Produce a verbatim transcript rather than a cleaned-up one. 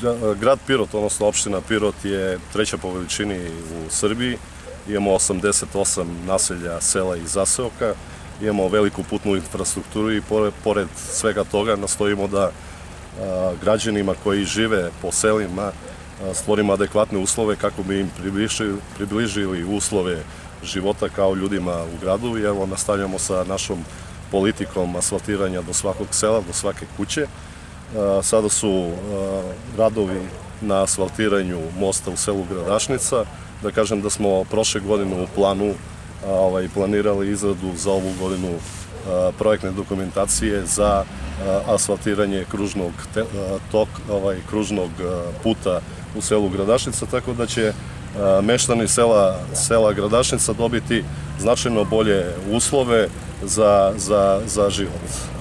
Grad Pirot, odnosno opština Pirot, je treća po veličini u Srbiji. Imamo osamdeset osam naselja, sela i zaseoka. Imamo veliku putnu infrastrukturu i pored svega toga nastojimo da građanima koji žive po selima stvorimo adekvatne uslove kako bi im približili uslove života kao ljudima u gradu. I evo, nastavljamo sa našom politikom asfaltiranja do svakog sela, do svake kuće. Sada su radovi na asfaltiranju mosta u selu Gradašnica. Da kažem da smo prošle godine u planu planirali izradu za ovu godinu projektne dokumentacije za asfaltiranje kružnog puta u selu Gradašnica, tako da će meštani sela Gradašnica dobiti značajno bolje uslove za život.